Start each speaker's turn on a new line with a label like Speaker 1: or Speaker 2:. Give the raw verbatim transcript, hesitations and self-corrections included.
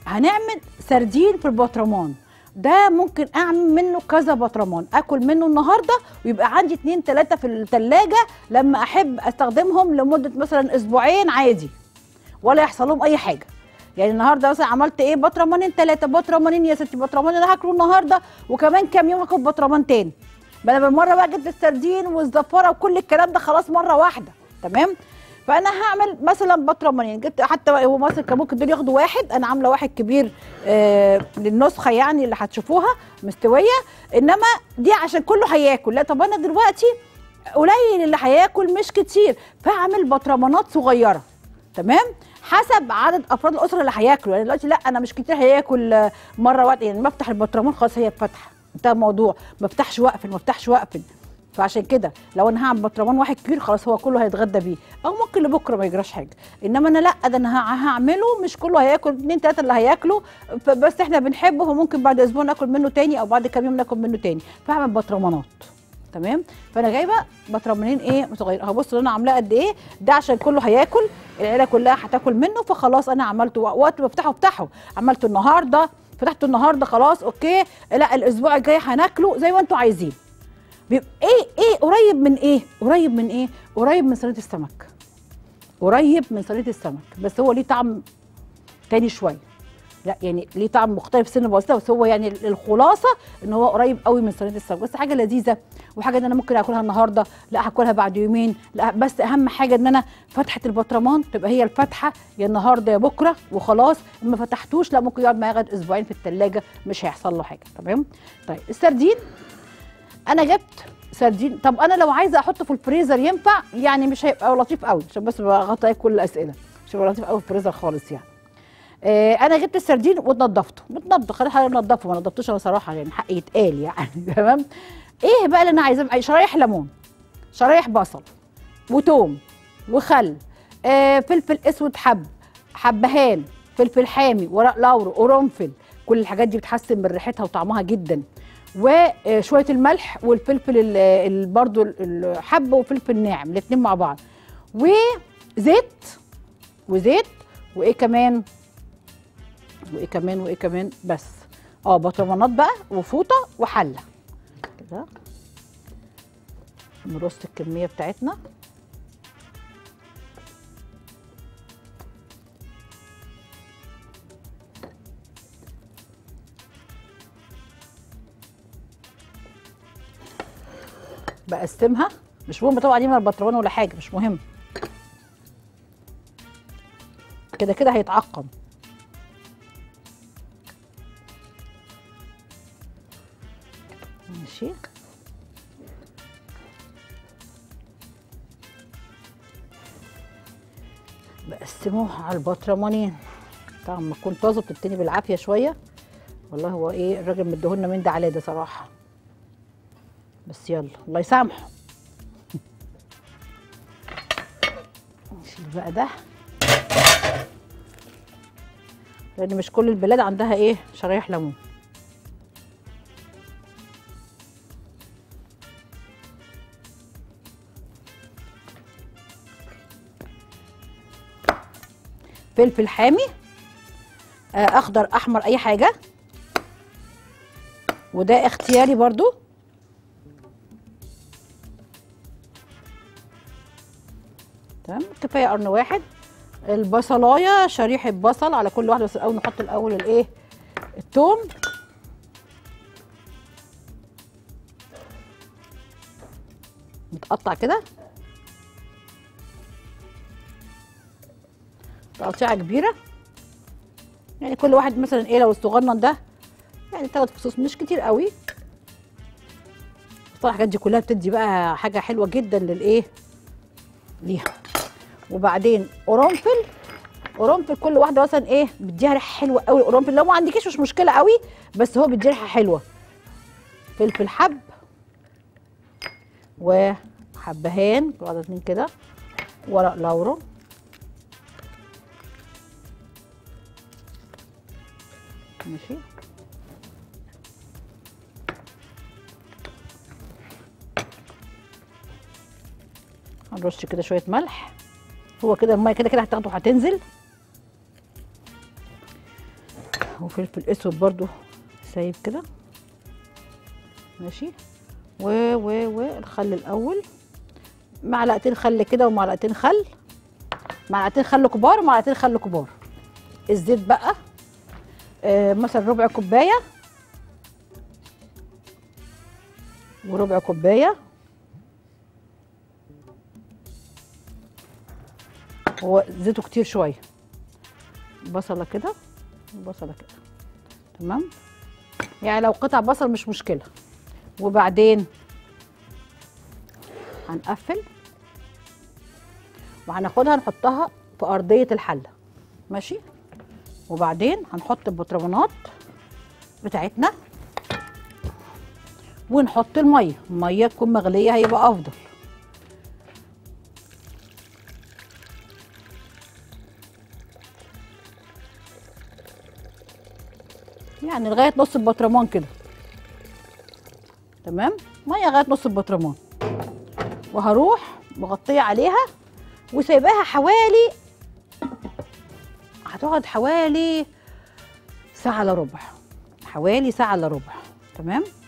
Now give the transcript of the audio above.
Speaker 1: هنعمل سردين في البطرمان. ده ممكن اعمل منه كذا بطرمان، اكل منه النهارده ويبقى عندي اتنين تلاته في التلاجة لما احب استخدمهم لمده مثلا اسبوعين عادي ولا يحصل لهم اي حاجه. يعني النهارده مثلا عملت ايه؟ بطرمانين ثلاثه، بطرمانين يا ستي، بطرمان انا هاكله النهارده وكمان كام يوم هاكل بطرمان تاني. بدل بالمره بقى جبت السردين والزفاره وكل الكلام ده خلاص مره واحده، تمام؟ فانا هعمل مثلا بطرمانين، جبت حتى هو مثلا كان ممكن دول ياخدوا واحد، انا عامله واحد كبير آه للنسخه يعني اللي هتشوفوها مستويه، انما دي عشان كله هياكل. لا طب انا دلوقتي قليل اللي هياكل مش كتير، فاعمل بطرمانات صغيره، تمام؟ حسب عدد افراد الاسره اللي هياكلوا. يعني دلوقتي لا انا مش كتير هياكل مره واحده، يعني بفتح البطرمان خلاص هي فاتحه انتهى الموضوع، ما بفتحش واقفل ما بفتحش واقفل. فعشان كده لو انا هعمل بطرمان واحد كبير خلاص هو كله هيتغدى بيه، او ممكن لبكره ما يجراش حاجه. انما انا لا، ده انا هعمله مش كله هياكل، اتنين تلاته اللي هياكلوا بس احنا بنحبه، فممكن بعد اسبوع ناكل منه تاني او بعد كام يوم ناكل منه تاني، فاعمل بطرمانات، تمام؟ فانا جايبه بطرمانين ايه صغيرين اهو. بصوا انا عاملاه قد ايه، ده عشان كله هياكل، العيله كلها هتاكل منه، فخلاص انا عملته وقت ما بفتحه افتحه، عملته النهارده فتحته النهارده خلاص اوكي، لا الاسبوع الجاي هناكله زي ما انتوا عايزين. بيبقى ايه ايه قريب من ايه؟ قريب من ايه؟ قريب من صينيه السمك. قريب من صينيه السمك، بس هو ليه طعم تاني شويه. لا يعني ليه طعم مختلف سنه بسيطه، بس هو يعني الخلاصه ان هو قريب قوي من صينيه السمك، بس حاجه لذيذه وحاجه ان انا ممكن اكلها النهارده، لا هاكلها بعد يومين، لا بس اهم حاجه ان انا فتحه البطرمان تبقى هي الفتحه يا النهارده يا بكره وخلاص. ما فتحتوش لا ممكن يقعد معايا لغايه اسبوعين في الثلاجه مش هيحصل له حاجه، تمام؟ طيب السردين انا جبت سردين. طب انا لو عايزه احطه في الفريزر ينفع؟ يعني مش هيبقى لطيف قوي، عشان بس بغطي كل الاسئله، مش هيبقى لطيف قوي في الفريزر خالص يعني. آه انا جبت السردين ونضفته، متنضف خلي حاجه نضفه، ما نضفتوش انا صراحه يعني حقي يتقال يعني تمام. ايه بقى اللي انا عايزاه؟ شرايح ليمون، شرايح بصل وتوم وخل، آه فلفل اسود حب، حبهان، فلفل حامي، ورق لورو، قرنفل، كل الحاجات دي بتحسن من ريحتها وطعمها جدا، وشويه الملح والفلفل برضو الحب وفلفل ناعم الاثنين مع بعض، وزيت وزيت وايه كمان وايه كمان وايه كمان بس اه بطرمانات بقى وفوطه وحله كده. نرص الكميه بتاعتنا بقسمها، مش مهم طبعا دي من البطرمان ولا حاجه، مش مهم، كده كده هيتعقم. ماشي بقسموه على البطرمانين. طبعا ما تكون طازه بتتني بالعافيه شويه، والله هو ايه الراجل مديهولنا من ده على ده صراحه، بس يلا الله يسامحه. نشيل بقى ده لان مش كل البلاد عندها ايه شرايح ليمون. فلفل حامي، اخضر احمر اي حاجه، وده اختياري برضو. تمام كفايه قرن واحد. البصلايه شريحه بصل على كل واحده، بس الاول نحط الاول الايه الثوم، متقطع كده تقطيعه كبيره، يعني كل واحد مثلا ايه لو الصغنن ده يعني ثلاث فصوص مش كتير قوي، طبعا الحاجات دي كلها بتدي بقى حاجه حلوه جدا للايه ليها. وبعدين قرنفل، قرنفل كل واحده مثلا ايه بيديها ريحه حلوه قوي. القرنفل لو ما عندكيش مش مشكله قوي، بس هو بيدي ريحه حلوه. فلفل حب وحبهان واحده اتنين كده، ورق لورا، ماشي. هنرش كده شويه ملح، هو كده الميه كده كده هتاخده هتنزل. وفلفل اسود برضو سايب كده. ماشي. و و والخل الاول، معلقتين خل كده ومعلقتين خل، معلقتين خل كبار ومعلقتين خل كبار. الزيت بقى آه مثلا ربع كوبايه وربع كوبايه. هو زيته كتير شويه. بصله كده وبصله كده. تمام. يعني لو قطع بصل مش مشكله. وبعدين هنقفل وهناخدها نحطها في ارضيه الحله. ماشي. وبعدين هنحط البطرمانات بتاعتنا ونحط الميه، الميه تكون مغليه هيبقى افضل. يعني لغايه نص البطرمان كده. تمام. ميه لغايه نص البطرمان. وهروح مغطيه عليها وسايباها حوالي، هتقعد حوالي ساعه الا ربع، حوالي ساعه الا ربع. تمام.